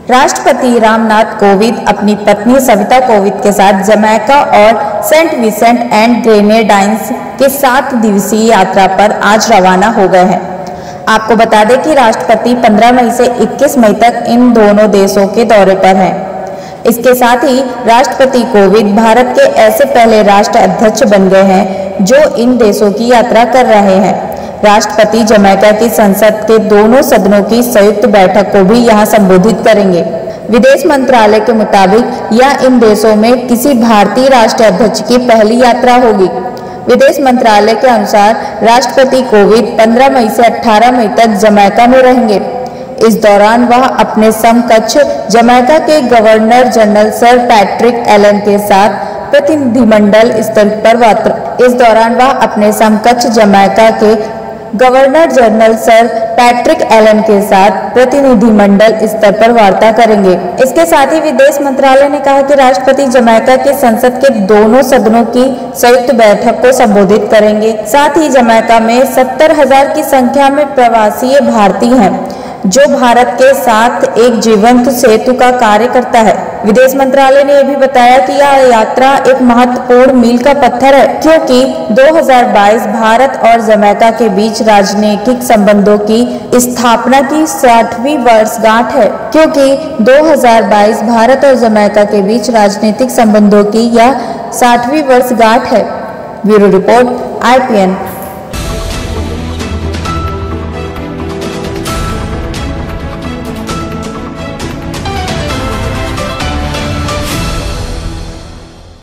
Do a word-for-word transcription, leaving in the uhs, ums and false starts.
राष्ट्रपति रामनाथ कोविंद अपनी पत्नी सविता कोविंद के साथ जमैका और सेंट विंसेंट एंड ग्रेनेडाइंस के सात दिवसीय यात्रा पर आज रवाना हो गए हैं। आपको बता दें कि राष्ट्रपति पंद्रह मई से इक्कीस मई तक इन दोनों देशों के दौरे पर हैं। इसके साथ ही राष्ट्रपति कोविंद भारत के ऐसे पहले राष्ट्र अध्यक्ष बन गए हैं जो इन देशों की यात्रा कर रहे हैं। राष्ट्रपति जमैका की संसद के दोनों सदनों की संयुक्त बैठक को भी यहां संबोधित करेंगे। विदेश मंत्रालय के मुताबिक यह इन देशों में किसी भारतीय राष्ट्राध्यक्ष की पहली यात्रा होगी। विदेश मंत्रालय के अनुसार राष्ट्रपति कोविंद पंद्रह मई से अठारह मई तक जमैका में रहेंगे। इस दौरान वह अपने समकक्ष जमैका के governor general sir Patrick Allen के साथ प्रतिनिधिमंडल स्तर पर वार्ता इस दौरान वह अपने समकक्ष जमैका के governor general sir Patrick Allen के साथ प्रतिनिधिमंडल स्तर पर वार्ता करेंगे। इसके साथ ही विदेश मंत्रालय ने कहा कि राष्ट्रपति जमैका के संसद के दोनों सदनों की संयुक्त बैठक को संबोधित करेंगे। साथ ही जमैका में सत्तर हजार की संख्या में प्रवासी भारतीय हैं जो भारत के साथ एक जीवंत सेतु का कार्य करता है। विदेश मंत्रालय ने यह भी बताया कि यह यात्रा एक महत्वपूर्ण मील का पत्थर है क्योंकि दो हज़ार बाईस भारत और जमैका के बीच राजनीतिक संबंधों की स्थापना की साठवीं वर्षगांठ है क्योंकि दो हज़ार बाईस भारत और जमैका के बीच राजनीतिक संबंधों की यह साठवीं वर्षगांठ है। Bureau report I P N.